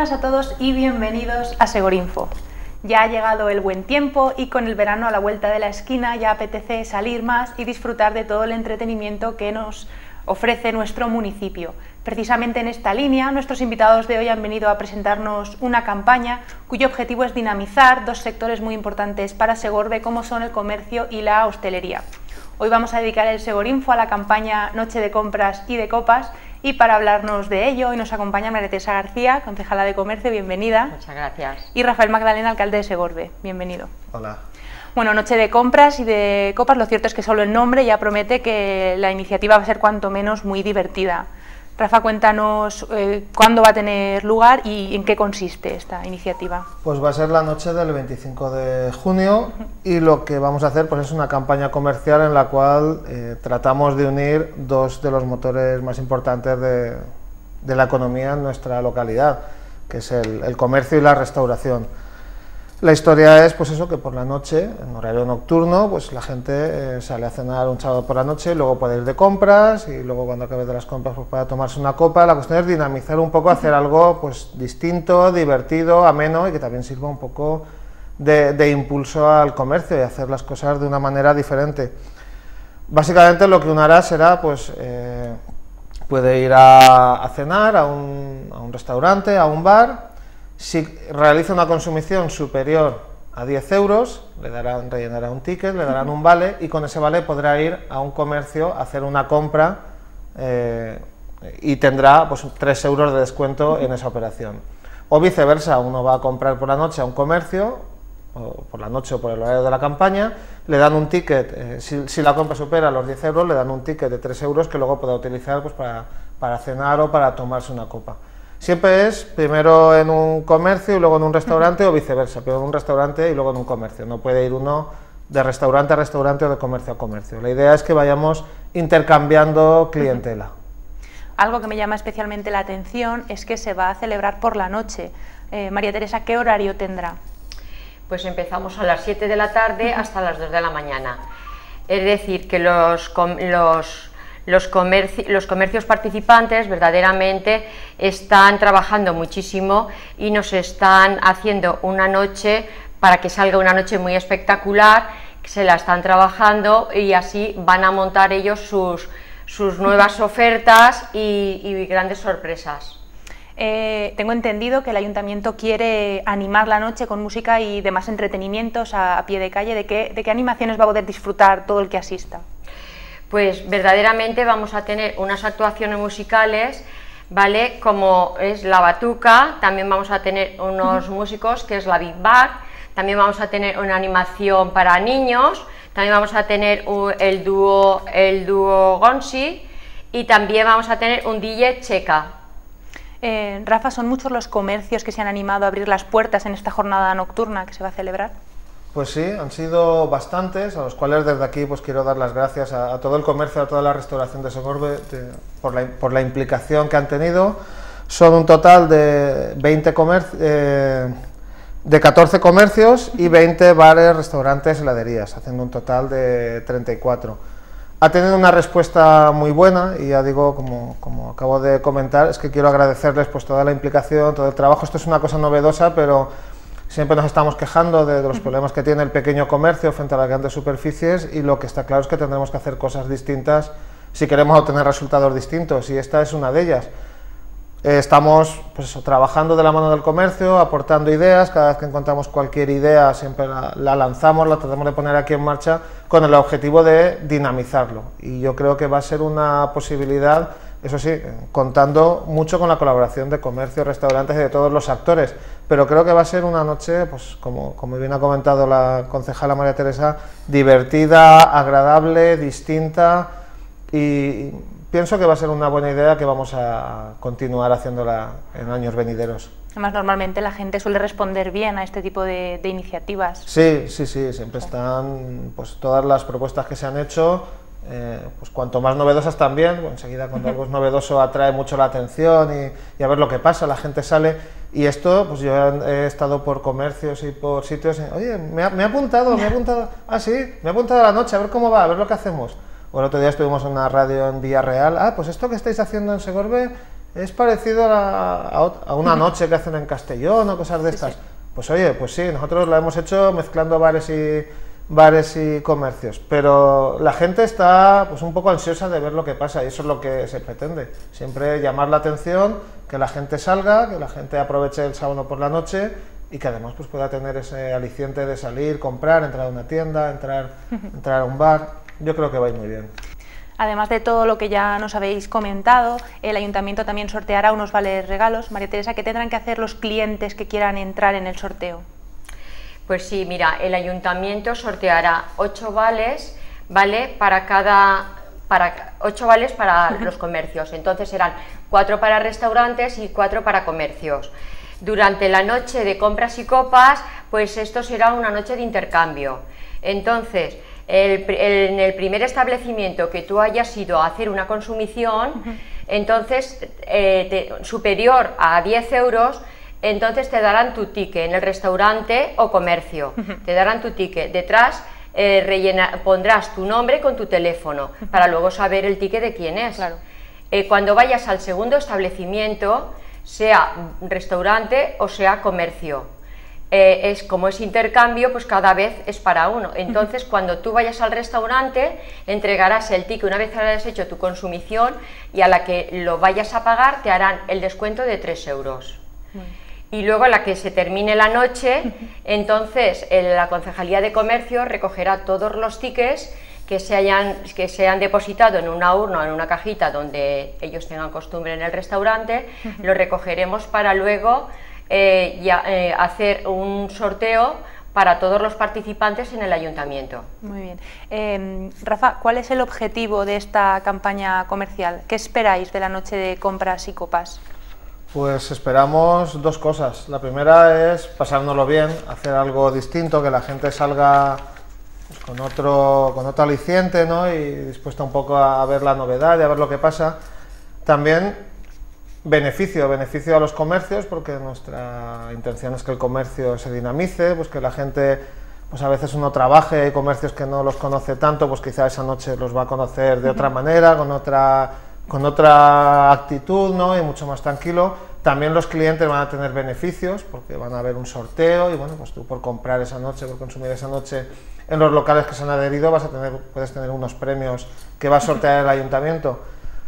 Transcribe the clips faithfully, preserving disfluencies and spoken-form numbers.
buenas a todos y bienvenidos a Segorinfo. Ya ha llegado el buen tiempo y con el verano a la vuelta de la esquina ya apetece salir más y disfrutar de todo el entretenimiento que nos ofrece nuestro municipio. Precisamente en esta línea, nuestros invitados de hoy han venido a presentarnos una campaña cuyo objetivo es dinamizar dos sectores muy importantes para Segorbe, como son el comercio y la hostelería. Hoy vamos a dedicar el Segorinfo a la campaña Noche de Compras y de Copas, y para hablarnos de ello hoy nos acompaña María Teresa García, concejala de Comercio, bienvenida. Muchas gracias. Y Rafael Magdalena, alcalde de Segorbe, bienvenido. Hola. Bueno, Noche de Compras y de Copas, lo cierto es que solo el nombre ya promete que la iniciativa va a ser cuanto menos muy divertida. Rafa, cuéntanos eh, cuándo va a tener lugar y en qué consiste esta iniciativa. Pues va a ser la noche del veinticinco de junio y lo que vamos a hacer pues es una campaña comercial en la cual eh, tratamos de unir dos de los motores más importantes de, de la economía en nuestra localidad, que es el, el comercio y la restauración. La historia es pues eso, que por la noche, en horario nocturno, pues la gente eh, sale a cenar un sábado por la noche y luego puede ir de compras y luego cuando acabe de las compras pues pueda tomarse una copa. La cuestión es dinamizar un poco, hacer algo pues distinto, divertido, ameno y que también sirva un poco de, de impulso al comercio y hacer las cosas de una manera diferente. Básicamente lo que uno hará será pues eh, puede ir a, a cenar a un, a un restaurante, a un bar. Si realiza una consumición superior a diez euros, le darán, rellenará un ticket, le darán un vale y con ese vale podrá ir a un comercio a hacer una compra eh, y tendrá pues, tres euros de descuento en esa operación. O viceversa, uno va a comprar por la noche a un comercio, o por la noche o por el horario de la campaña, le dan un ticket, eh, si, si la compra supera los diez euros, le dan un ticket de tres euros que luego podrá utilizar pues, para, para cenar o para tomarse una copa. Siempre es primero en un comercio y luego en un restaurante o viceversa, pero en un restaurante y luego en un comercio. No puede ir uno de restaurante a restaurante o de comercio a comercio. La idea es que vayamos intercambiando clientela. Algo que me llama especialmente la atención es que se va a celebrar por la noche. Eh, María Teresa, ¿qué horario tendrá? Pues empezamos a las siete de la tarde hasta las dos de la mañana. Es decir, que los... los Los, comerci los comercios participantes verdaderamente están trabajando muchísimo y nos están haciendo una noche para que salga una noche muy espectacular, que se la están trabajando y así van a montar ellos sus, sus nuevas ofertas y, y grandes sorpresas. Eh, tengo entendido que el ayuntamiento quiere animar la noche con música y demás entretenimientos a, a pie de calle. ¿De qué, de qué animaciones va a poder disfrutar todo el que asista? Pues verdaderamente vamos a tener unas actuaciones musicales, ¿vale? Como es la batuca, también vamos a tener unos músicos que es la Big Bag, también vamos a tener una animación para niños, también vamos a tener el dúo, el dúo Gonsi y también vamos a tener un D J Checa. Eh, Rafa, ¿son muchos los comercios que se han animado a abrir las puertas en esta jornada nocturna que se va a celebrar? Pues sí, han sido bastantes, a los cuales desde aquí pues quiero dar las gracias a, a todo el comercio, a toda la restauración de Segorbe de, por, la, por la implicación que han tenido. Son un total de, veinte comerci eh, de catorce comercios y veinte bares, restaurantes, heladerías, haciendo un total de treinta y cuatro. Ha tenido una respuesta muy buena y ya digo, como, como acabo de comentar, es que quiero agradecerles pues toda la implicación, todo el trabajo. Esto es una cosa novedosa, pero siempre nos estamos quejando de, de los problemas que tiene el pequeño comercio frente a las grandes superficies y lo que está claro es que tendremos que hacer cosas distintas si queremos obtener resultados distintos y esta es una de ellas. Eh, estamos pues eso, trabajando de la mano del comercio, aportando ideas, cada vez que encontramos cualquier idea siempre la, la lanzamos, la tratamos de poner aquí en marcha con el objetivo de dinamizarlo y yo creo que va a ser una posibilidad, eso sí, contando mucho con la colaboración de comercio, restaurantes y de todos los actores, pero creo que va a ser una noche, pues como, como bien ha comentado la concejala María Teresa, divertida, agradable, distinta y pienso que va a ser una buena idea que vamos a continuar haciéndola en años venideros. Además, normalmente la gente suele responder bien a este tipo de, de iniciativas. Sí, sí, sí, siempre están pues todas las propuestas que se han hecho. Eh, pues cuanto más novedosas también, pues enseguida cuando algo es novedoso atrae mucho la atención y, y a ver lo que pasa, la gente sale y esto, pues yo he, he estado por comercios y por sitios, y, oye, me ha, me ha apuntado, me ha apuntado, ah sí, me ha apuntado a la noche, a ver cómo va, a ver lo que hacemos. O el otro día estuvimos en una radio en Villarreal, ah, pues esto que estáis haciendo en Segorbe, es parecido a, a, a una noche que hacen en Castellón o cosas de estas. Sí, sí. Pues oye, pues sí, nosotros lo hemos hecho mezclando bares y, bares y comercios, pero la gente está pues un poco ansiosa de ver lo que pasa y eso es lo que se pretende, siempre llamar la atención, que la gente salga, que la gente aproveche el sábado por la noche y que además pues pueda tener ese aliciente de salir, comprar, entrar a una tienda, entrar, entrar a un bar. Yo creo que va a ir muy bien. Además de todo lo que ya nos habéis comentado, el Ayuntamiento también sorteará unos vales regalos. María Teresa, ¿qué tendrán que hacer los clientes que quieran entrar en el sorteo? Pues sí, mira, el Ayuntamiento sorteará ocho vales, ¿vale? Para cada, para, ocho vales para los comercios, entonces serán cuatro para restaurantes y cuatro para comercios. Durante la noche de compras y copas, pues esto será una noche de intercambio. Entonces, el, el, en el primer establecimiento que tú hayas ido a hacer una consumición, uh-huh. entonces eh, te, superior a diez euros, entonces te darán tu ticket en el restaurante o comercio, uh-huh. te darán tu ticket. Detrás eh, rellena, pondrás tu nombre con tu teléfono, uh-huh. para luego saber el ticket de quién es. Claro. Eh, cuando vayas al segundo establecimiento, sea restaurante o sea comercio, eh, es como es intercambio, pues cada vez es para uno. Entonces, uh-huh. cuando tú vayas al restaurante, entregarás el ticket una vez hayas hecho tu consumición y a la que lo vayas a pagar te harán el descuento de tres euros. Uh-huh. Y luego a la que se termine la noche, uh-huh. entonces la Concejalía de Comercio recogerá todos los tickets que se hayan que se han depositado en una urna o en una cajita donde ellos tengan costumbre en el restaurante, uh-huh. lo recogeremos para luego eh, ya, eh, hacer un sorteo para todos los participantes en el Ayuntamiento. Muy bien. Eh, Rafa, ¿cuál es el objetivo de esta campaña comercial? ¿Qué esperáis de la noche de compras y copas? Pues esperamos dos cosas. La primera es pasárnoslo bien, hacer algo distinto, que la gente salga pues, con otro con otro aliciente, ¿no? Y dispuesta un poco a ver la novedad y a ver lo que pasa. También beneficio, beneficio a los comercios, porque nuestra intención es que el comercio se dinamice, pues que la gente, pues a veces uno trabaje, hay comercios que no los conoce tanto, pues quizá esa noche los va a conocer de otra manera, con otra con otra actitud, ¿no? Y mucho más tranquilo. También los clientes van a tener beneficios porque van a haber un sorteo y bueno, pues tú por comprar esa noche, por consumir esa noche en los locales que se han adherido vas a tener, puedes tener unos premios que va a sortear el Ayuntamiento.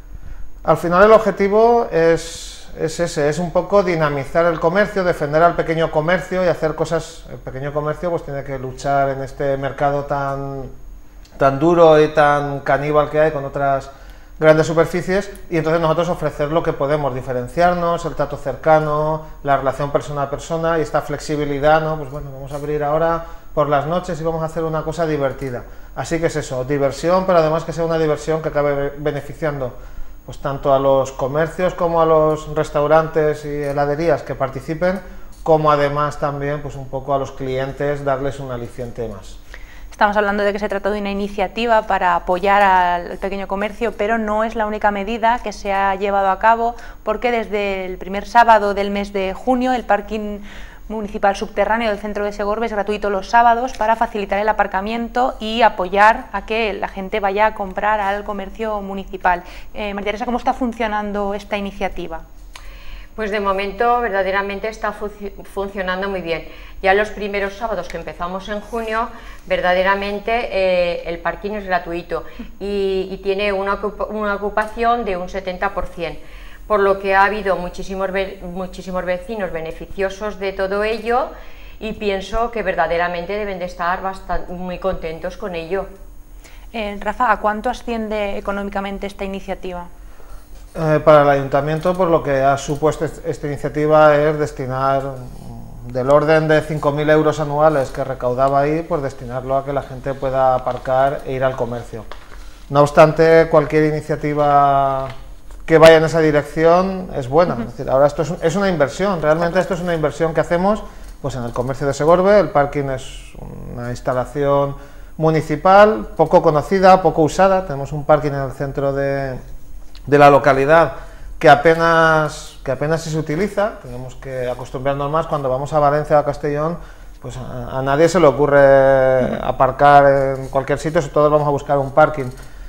Al final el objetivo es, es ese, es un poco dinamizar el comercio, defender al pequeño comercio y hacer cosas. El pequeño comercio pues tiene que luchar en este mercado tan, tan duro y tan caníbal que hay con otras grandes superficies, y entonces nosotros ofrecer lo que podemos, diferenciarnos, el trato cercano, la relación persona a persona y esta flexibilidad, ¿no? Pues bueno, vamos a abrir ahora por las noches y vamos a hacer una cosa divertida. Así que es eso, diversión, pero además que sea una diversión que acabe beneficiando pues tanto a los comercios como a los restaurantes y heladerías que participen, como además también pues un poco a los clientes darles un aliciente más. Estamos hablando de que se trata de una iniciativa para apoyar al pequeño comercio, pero no es la única medida que se ha llevado a cabo, porque desde el primer sábado del mes de junio el parking municipal subterráneo del centro de Segorbe es gratuito los sábados para facilitar el aparcamiento y apoyar a que la gente vaya a comprar al comercio municipal. Eh, María Teresa, ¿cómo está funcionando esta iniciativa? Pues de momento verdaderamente está fu funcionando muy bien. Ya los primeros sábados que empezamos en junio, verdaderamente eh, el parking es gratuito y, y tiene una, ocupa una ocupación de un setenta por cien, por lo que ha habido muchísimos, muchísimos vecinos beneficiosos de todo ello y pienso que verdaderamente deben de estar bastante, muy contentos con ello. Eh, Rafa, ¿a cuánto asciende económicamente esta iniciativa? Eh, para el Ayuntamiento, por lo que ha supuesto esta iniciativa es destinar del orden de cinco mil euros anuales que recaudaba ahí, pues destinarlo a que la gente pueda aparcar e ir al comercio. No obstante, cualquier iniciativa que vaya en esa dirección es buena. Uh-huh. Es decir, ahora esto es, es una inversión, realmente esto es una inversión que hacemos pues en el comercio de Segorbe. El parking es una instalación municipal poco conocida, poco usada. Tenemos un parking en el centro de de la localidad que apenas, que apenas se utiliza. Tenemos que acostumbrarnos más cuando vamos a Valencia o a Castellón, pues a, a nadie se le ocurre aparcar en cualquier sitio, si todos vamos a buscar un parking.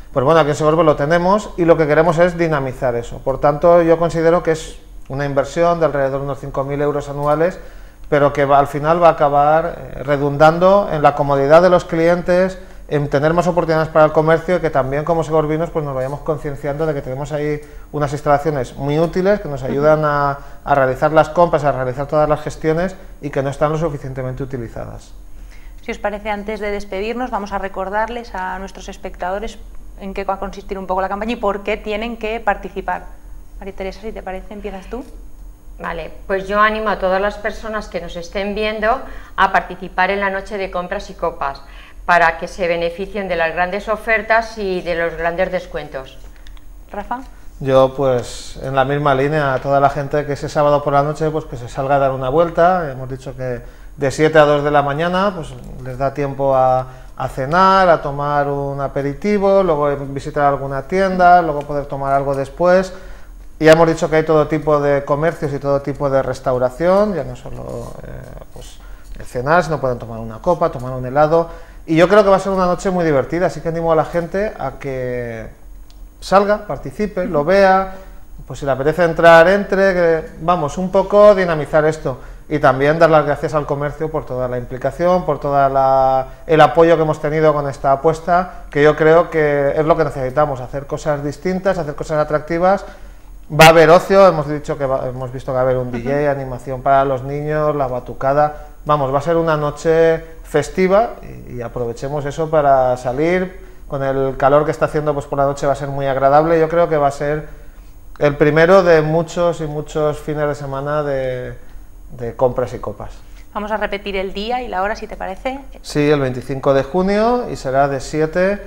Pues bueno, aquí en Segorbe lo tenemos y lo que queremos es dinamizar eso. Por tanto, yo considero que es una inversión de alrededor de unos cinco mil euros anuales, pero que va, al final va a acabar eh, redundando en la comodidad de los clientes, en tener más oportunidades para el comercio y que también como segorbinos pues nos vayamos concienciando de que tenemos ahí unas instalaciones muy útiles que nos ayudan a, a realizar las compras, a realizar todas las gestiones y que no están lo suficientemente utilizadas. Si os parece, antes de despedirnos, vamos a recordarles a nuestros espectadores en qué va a consistir un poco la campaña y por qué tienen que participar. María Teresa, si te parece, empiezas tú. Vale, pues yo animo a todas las personas que nos estén viendo a participar en la noche de compras y copas, para que se beneficien de las grandes ofertas y de los grandes descuentos. Rafa. Yo pues en la misma línea, a toda la gente que ese sábado por la noche pues que se salga a dar una vuelta. Hemos dicho que de siete a dos de la mañana pues les da tiempo a, a cenar, a tomar un aperitivo, luego visitar alguna tienda, luego poder tomar algo después. Y ya hemos dicho que hay todo tipo de comercios y todo tipo de restauración, ya no solo eh, pues, cenar, sino pueden tomar una copa, tomar un helado. Y yo creo que va a ser una noche muy divertida, así que animo a la gente a que salga, participe, lo vea, pues si le apetece entrar, entre, que, vamos, un poco dinamizar esto. Y también dar las gracias al comercio por toda la implicación, por todo el apoyo que hemos tenido con esta apuesta, que yo creo que es lo que necesitamos, hacer cosas distintas, hacer cosas atractivas. Va a haber ocio, hemos dicho que va, hemos visto que va a haber un D J, animación para los niños, la batucada. Vamos, va a ser una noche festiva y, y aprovechemos eso para salir. Con el calor que está haciendo pues por la noche va a ser muy agradable. Yo creo que va a ser el primero de muchos y muchos fines de semana de, de compras y copas. Vamos a repetir el día y la hora, si te parece. Sí, el veinticinco de junio y será de siete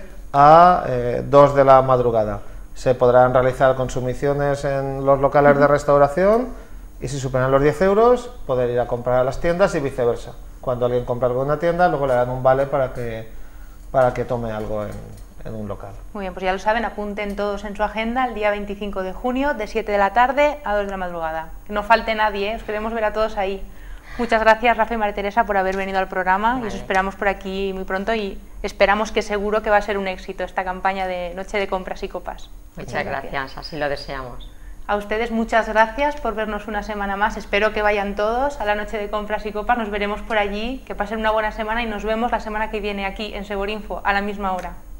a eh, dos de la madrugada. Se podrán realizar consumiciones en los locales de restauración y si superan los diez euros poder ir a comprar a las tiendas y viceversa. Cuando alguien compra algo en una tienda, luego le dan un vale para que, para que tome algo en, en un local. Muy bien, pues ya lo saben, apunten todos en su agenda el día veinticinco de junio de siete de la tarde a dos de la madrugada. Que no falte nadie, ¿eh? Os queremos ver a todos ahí. Muchas gracias, Rafa y María Teresa, por haber venido al programa. Vale. Y os esperamos por aquí muy pronto y esperamos que seguro que va a ser un éxito esta campaña de Noche de Compras y Copas. Muchas, muchas gracias. gracias, así lo deseamos. A ustedes muchas gracias por vernos una semana más. Espero que vayan todos a la Noche de Compras y Copas. Nos veremos por allí. Que pasen una buena semana y nos vemos la semana que viene aquí en Segorinfo a la misma hora.